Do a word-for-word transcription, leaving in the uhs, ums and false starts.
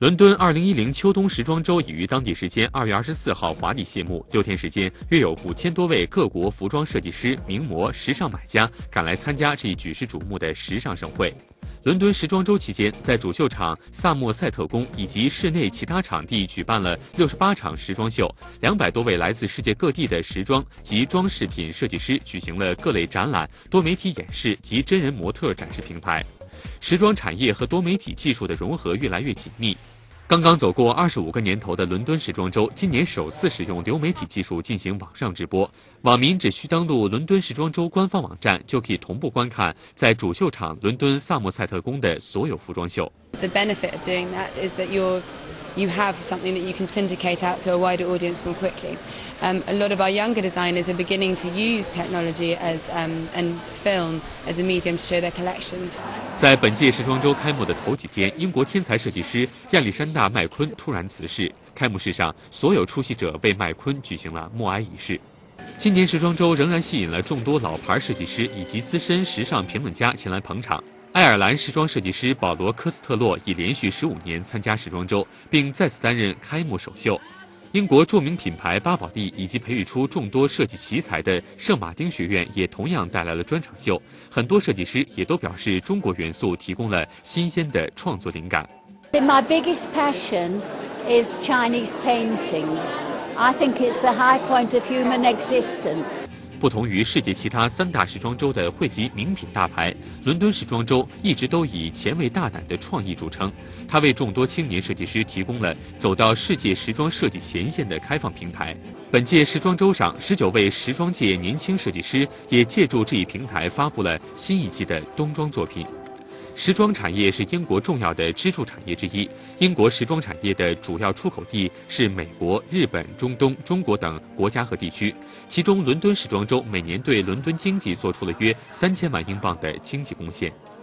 伦敦二零一零秋冬时装周已于当地时间二月二十四号华丽谢幕，六天时间，约有五千多位各国服装设计师、名模、时尚买家赶来参加这一举世瞩目的时尚盛会。伦敦时装周期间，在主秀场萨默塞特宫以及室内其他场地举办了六十八场时装秀，两百多位来自世界各地的时装及装饰品设计师举行了各类展览、多媒体演示及真人模特展示平台。时装产业和多媒体技术的融合越来越紧密。刚刚走过二十五个年头的伦敦时装周，今年首次使用流媒体技术进行网上直播，网民只需登录伦敦时装周官方网站，就可以同步观看在主秀场伦敦萨默塞特宫的所有服装秀。 The benefit of doing that is that you're you have something that you can syndicate out to a wider audience more quickly. Um, a lot of our younger designers are beginning to use technology as um, and film as a medium to show their collections. 在本届时装周开幕的头几天，英国天才设计师亚历山大·麦昆突然辞世。开幕式上，所有出席者为麦昆举行了默哀仪式。今年时装周仍然吸引了众多老牌设计师以及资深时尚评论家前来捧场。爱尔兰时装设计师保罗·科斯特洛已连续十五年参加时装周，并再次担任开幕首秀。英国著名品牌巴宝莉以及培育出众多设计奇才的圣马丁学院也同样带来了专场秀，很多设计师也都表示中国元素提供了新鲜的创作灵感。 My biggest passion is Chinese painting. I think it's the high point of human existence. 不同于世界其他三大时装周的汇集名品大牌，伦敦时装周一直都以前卫大胆的创意著称。它为众多青年设计师提供了走到世界时装设计前线的开放平台。本届时装周上，十九位时装界年轻设计师也借助这一平台发布了新一季的冬装作品。时装产业是英国重要的支柱产业之一。英国时装产业的主要出口地是美国、日本、中东、中国等国家和地区，其中伦敦时装周每年对伦敦经济做出了约三千万英镑的经济贡献。